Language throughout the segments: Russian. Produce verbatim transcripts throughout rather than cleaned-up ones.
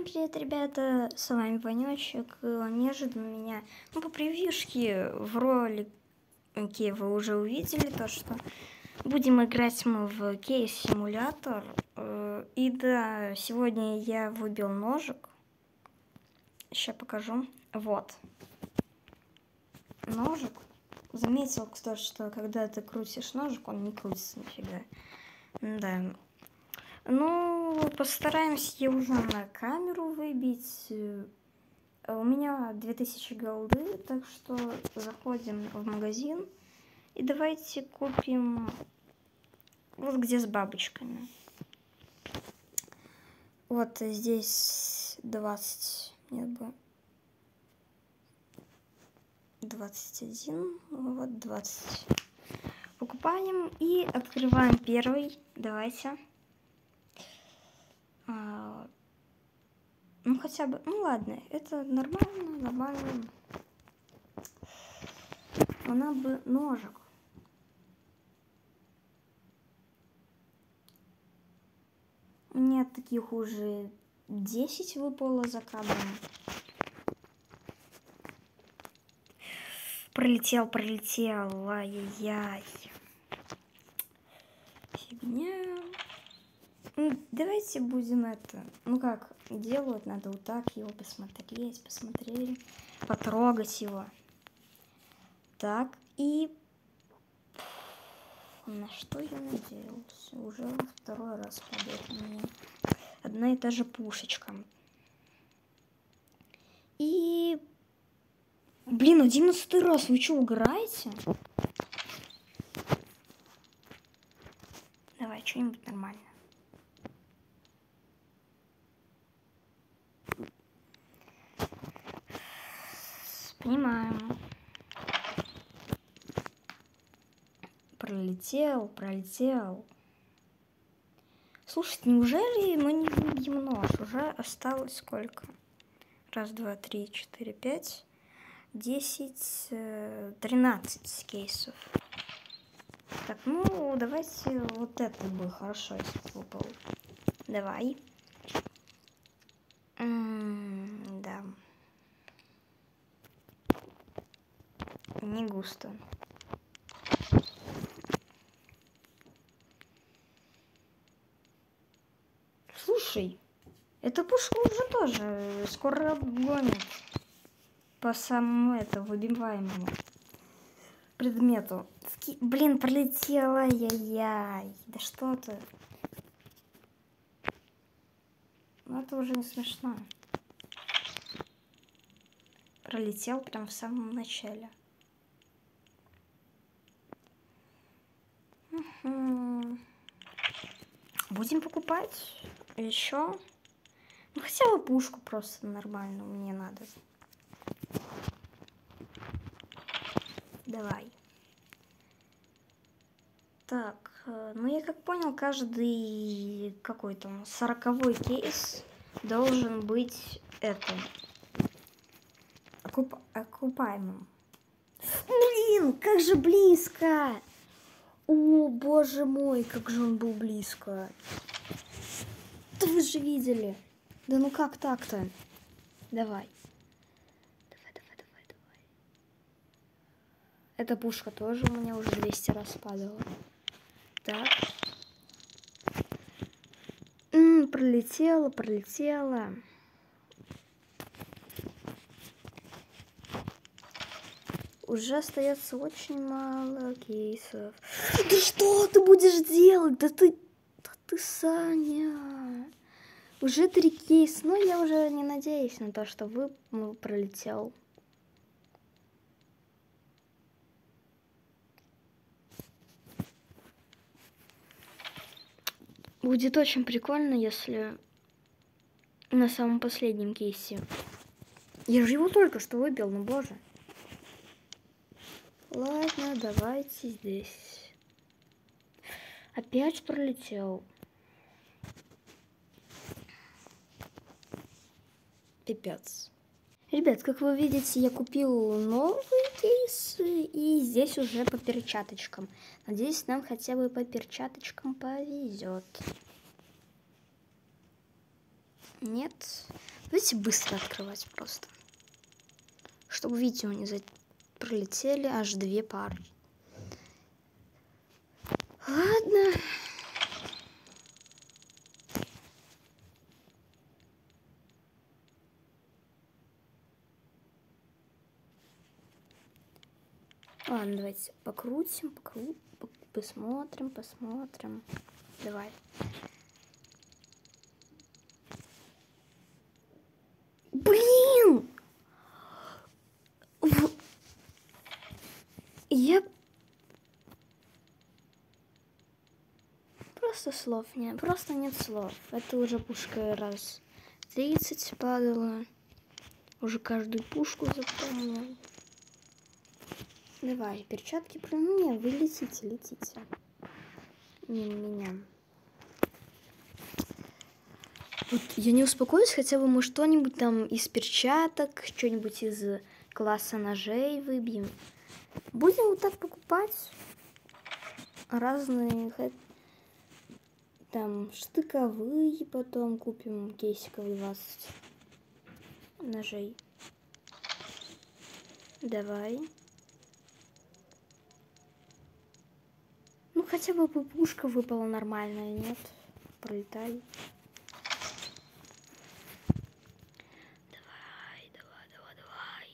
Всем привет, ребята, с вами Ванечек. Неожиданно меня, ну, по превьюшке в ролике вы уже увидели то, что будем играть мы в кейс-симулятор. И да, сегодня я выбил ножик. Сейчас покажу. Вот. Ножик. Заметил, кто, что когда ты крутишь ножик, он не крутится нифига. Да. Ну, постараемся уже на камеру выбить. У меня две тысячи голды, так что заходим в магазин. И давайте купим вот где с бабочками. Вот здесь двадцать, нет бы, двадцать один, вот двадцать. Покупаем и открываем первый. Давайте. А, ну хотя бы, ну ладно, это нормально, нормально. Она бы ножик. У меня таких уже десять выпало за кадром. Пролетел, пролетел, ай-яй-яй. Фигня. Ну, давайте будем это, ну как делают, надо вот так его посмотреть, посмотрели, потрогать его. Так, и на что я надеялся? Уже второй раз падает на меня одна и та же пушечка. И, блин, одиннадцатый раз, вы что, угораете? Давай, что-нибудь нормальное. Понимаем. Пролетел, пролетел. Слушайте, неужели мы не выбьем нож? Уже осталось сколько? Раз, два, три, четыре, пять, десять, тринадцать кейсов. Так, ну, давайте вот это бы хорошо, если выпал. Давай. М-м, да. Не густо. Слушай, эта пушка уже тоже скоро гонит по самому это выбиваемому предмету. Блин, пролетела, ай-яй-яй. Да что ты? Ну это уже не смешно. Пролетел прям в самом начале. Угу. Будем покупать еще. Ну хотя бы пушку просто нормальную мне надо. Давай. Так, ну я как понял, каждый какой-то сороковой кейс должен быть это окуп... окупаемым. Блин, как же близко! О, боже мой, как же он был близко. Да вы же видели. Да ну как так-то? Давай. Давай, давай, давай, давай. Эта пушка тоже у меня уже двести раз падала. Так. М-м, пролетела, пролетела. Уже остается очень мало кейсов. Да что ты будешь делать? Да ты... Да ты, Саня. Уже три кейса. Но я уже не надеюсь на то, что вы ну, пролетел. Будет очень прикольно, если на самом последнем кейсе. Я же его только что выбил, ну боже. Ладно, давайте здесь. Опять пролетел. Пипец. Ребят, как вы видите, я купил новые кейсы. И здесь уже по перчаточкам. Надеюсь, нам хотя бы по перчаточкам повезет. Нет. Давайте быстро открывать просто. Чтобы видео не за... пролетели аж две пары. Ладно. Ладно, давайте покрутим, покрутим, посмотрим, посмотрим. Давай. Блин! Я... Просто слов нет, просто нет слов. Это уже пушка раз тридцать падала. Уже каждую пушку запомнил. Давай, перчатки про меня, вы летите, летите. Мимо меня. Вот я не успокоюсь, хотя бы мы что-нибудь там из перчаток, что-нибудь из класса ножей выбьем. Будем вот так покупать разные там штыковые, потом купим кейсиков двадцать ножей. Давай. Ну хотя бы пушка выпала нормальная, нет? Пролетай. Давай, давай, давай, давай.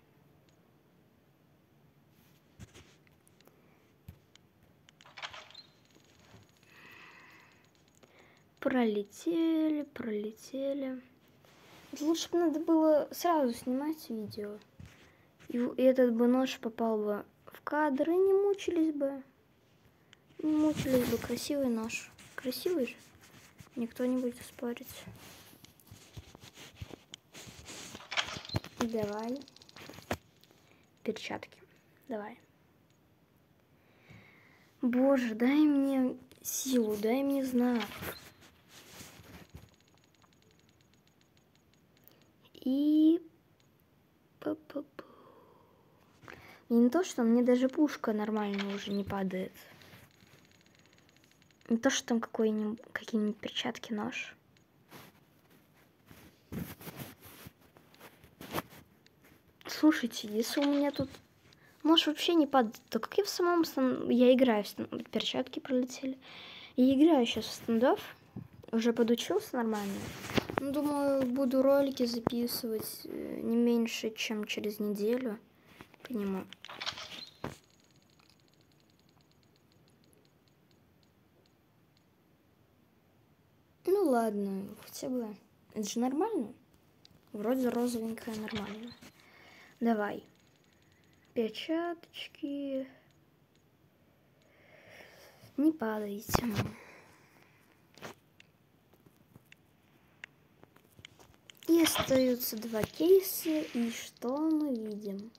Пролетели, пролетели. Лучше бы надо было сразу снимать видео. И этот бы нож попал бы в кадр, и не мучились бы. Не мучились бы. Красивый нож. Красивый же. Никто не будет спорить. Давай. Перчатки. Давай. Боже, дай мне силу, дай мне знак. И... Пу-пу-пу. И не то, что мне даже пушка нормально уже не падает. Не то, что там какой-нибудь, какие-нибудь перчатки, нож. Слушайте, если у меня тут нож вообще не падает, то как я в самом стан... Я играю в стан... Перчатки пролетели. Я играю сейчас в стендов. Уже подучился нормально. Ну, думаю, буду ролики записывать не меньше, чем через неделю по нему. Ну ладно, хотя бы. Это же нормально. Вроде розовенькая, нормально. Давай. Перчаточки. Не падайте. И остаются два кейса. И что мы видим?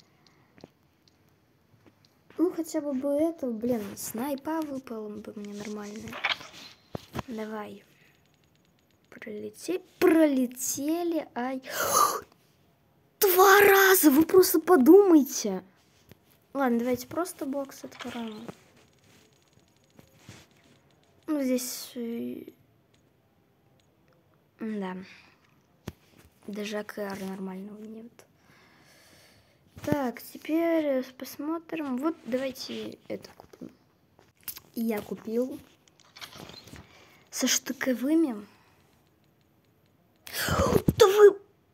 Ну, хотя бы бы это, блин, снайпа выпала бы мне нормально. Давай. Пролетели. Пролетели. Ай. Два раза! Вы просто подумайте. Ладно, давайте просто бокс откроем. Ну, здесь... Да. Даже АКР нормального нет. Так, теперь посмотрим. Вот давайте это купим. Я купил. Со штыковыми. Да вы...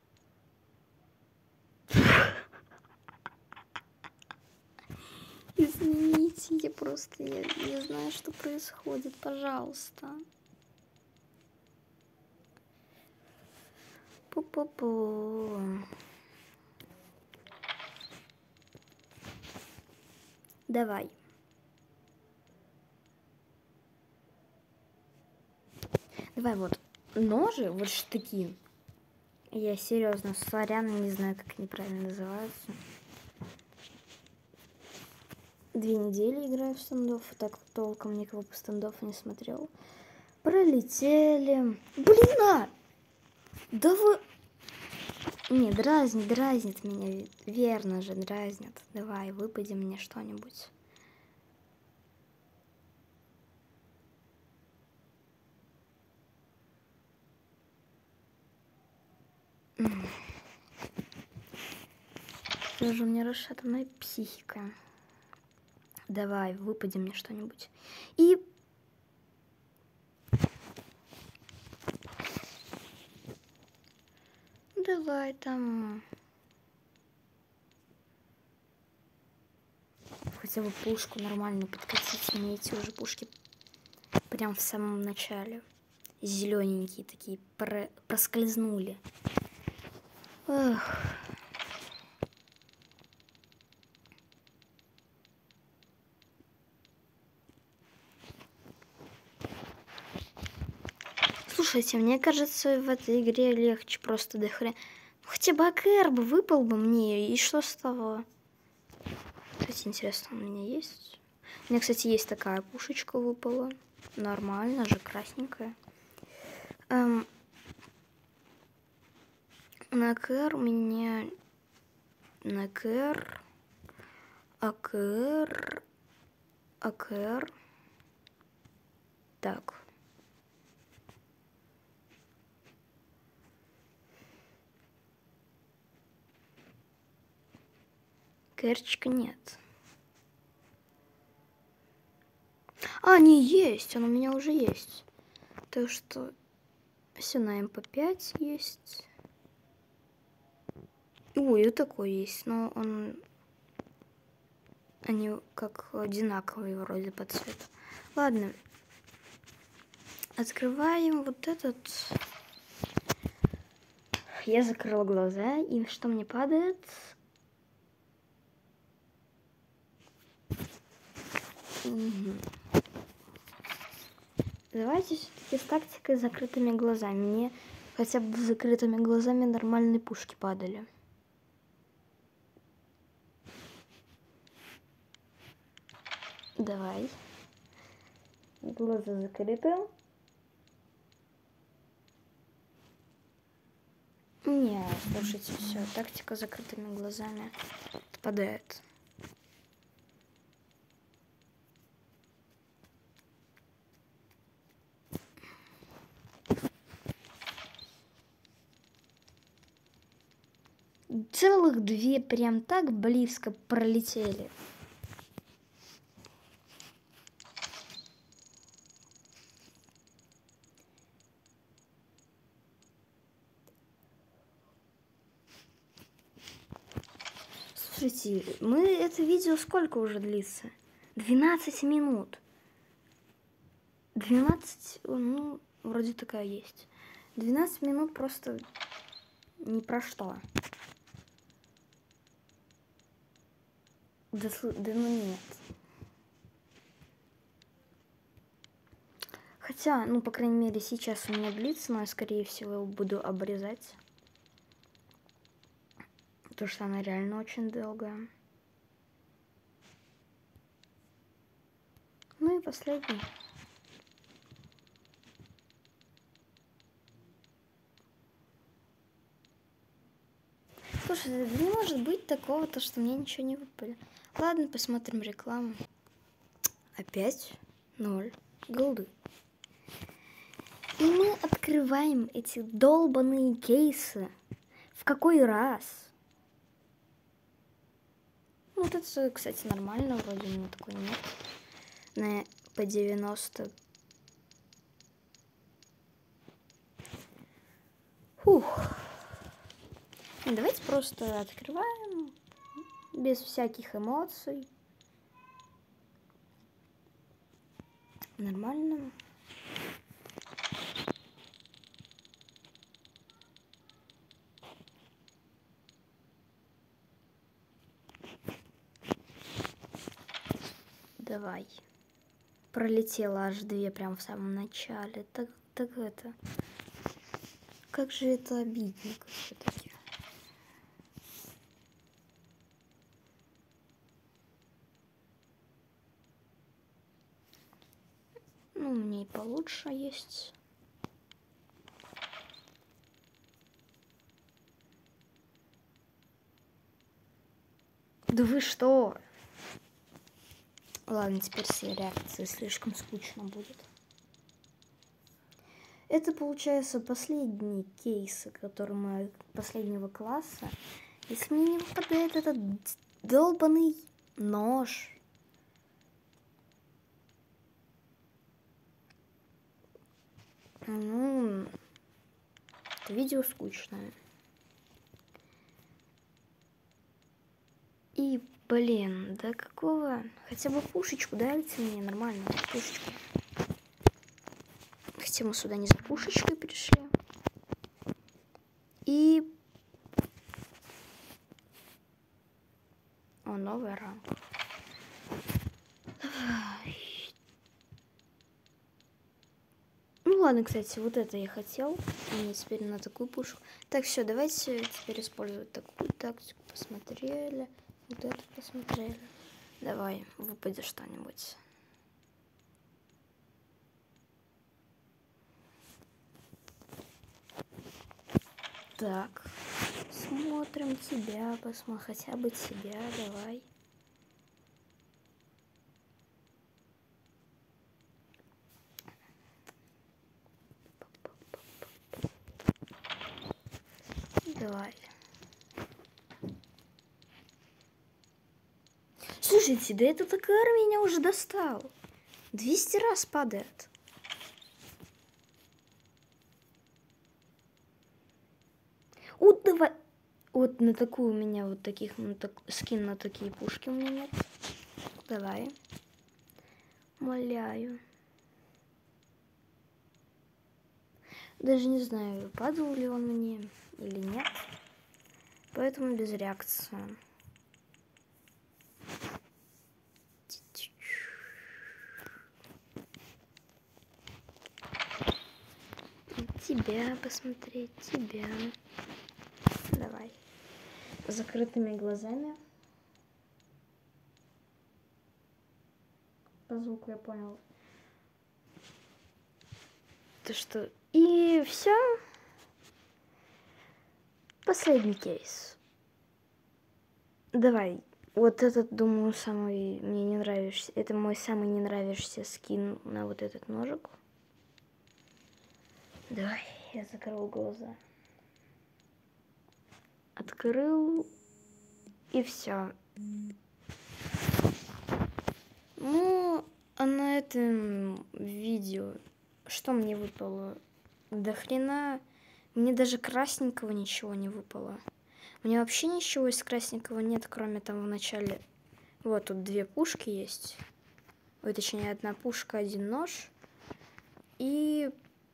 Извините, я просто я не знаю, что происходит. Пожалуйста. Пу-пу-пу. Давай. Давай вот ножи, вот штыки. Я серьезно, сорян, не знаю, как они правильно называются. Две недели играю в стендов, так толком никого по стендов не смотрел. Пролетели. Блин, а! Да вы... Не, дразнит, дразнит меня. Верно же, дразнит. Давай, выпади мне что-нибудь. Даже у меня расшатанная психика. Давай, выпади мне что-нибудь. И... Давай там... Хотя бы пушку нормально подкатить. Мне эти уже пушки прям в самом начале. Зелененькие такие про... проскользнули. Эх. Слушайте, мне кажется, в этой игре легче просто до хрена. Ну, хотя бы АКР бы выпал бы мне, и что с того? Кстати, интересно, у меня есть? У меня, кстати, есть такая пушечка выпала. Нормально же, красненькая. Эм, на АКР у меня... На АКР... АКР... АКР... Так... Кэрчика нет. А, не, есть, он у меня уже есть. То, что все на эм пэ пять есть. Ой, и такой есть, но он... Они как одинаковые вроде по цвету. Ладно. Открываем вот этот. Я закрыла глаза, и что мне падает? Угу. Давайте все-таки с тактикой с закрытыми глазами. Мне хотя бы с закрытыми глазами нормальные пушки падали. Давай. Глаза закрыты. Не, слушайте, все, тактика с закрытыми глазами отпадает. Целых две прям так близко пролетели. Слушайте, мы это видео сколько уже длится? двенадцать минут. двенадцать, ну, вроде такая есть. двенадцать минут просто ни про что. Да, да ну нет. Хотя, ну, по крайней мере, сейчас у меня длится, но я, скорее всего, его буду обрезать. Потому что она реально очень долгая. Ну и последний. Слушай, не может быть такого, то что мне ничего не выпали. Ладно, посмотрим рекламу. Опять ноль голды. И мы открываем эти долбаные кейсы. В какой раз? Ну, вот это, кстати, нормально, вроде у меня такой нет. На по девяносто. Фух. Давайте просто открываем без всяких эмоций. Нормально. Давай. Пролетела аж две прям в самом начале. Так, так это... Как же это обидненько все-таки. Ну, у меня и получше есть. Да вы что? Ладно, теперь все реакции слишком скучно будет. Это, получается, последний кейс, который мы последнего класса. Если мне не выпадает этот долбаный нож. Ну, это видео скучное. И, блин, да какого? Хотя бы пушечку дайте мне, нормально, пушечку. Хотя мы сюда не за пушечкой пришли. И... О, новая рамка. Ну ладно, кстати, вот это я хотел. Мне теперь на такую пушку. Так, все, давайте теперь использовать такую тактику. Посмотрели. Вот это посмотрели. Давай, выпади что-нибудь. Так, смотрим тебя, посмотрим, хотя бы тебя, давай. Давай. Слушайте, да этот АКР меня уже достал. двести раз падает. Вот давай. Вот на такую у меня вот таких, на так, скин на такие пушки у меня нет. Давай. Моляю. Даже не знаю, падал ли он мне или нет. Поэтому без реакции. Тебя посмотреть, тебя. Давай. С закрытыми глазами. По звуку я понял. То что... И все. Последний кейс. Давай. Вот этот, думаю, самый мне не нравишься. Это мой самый не нравишься скин на вот этот ножик. Давай, я закрыл глаза. Открыл. И все. Ну, а на этом видео что мне выпало? До хрена. Мне даже красненького ничего не выпало. Мне вообще ничего из красненького нет, кроме там в начале. Вот тут две пушки есть. Ой, точнее, одна пушка, один нож. И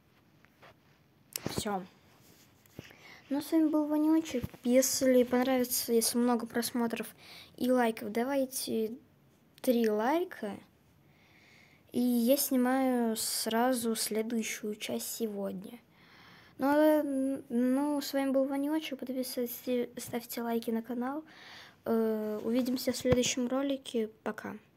все. Ну, с вами был Ванечек. Если понравится, если много просмотров и лайков, давайте три лайка. И я снимаю сразу следующую часть сегодня. Ну, а, ну с вами был Ванечек. Подписывайтесь, ставьте лайки на канал. Увидимся в следующем ролике. Пока.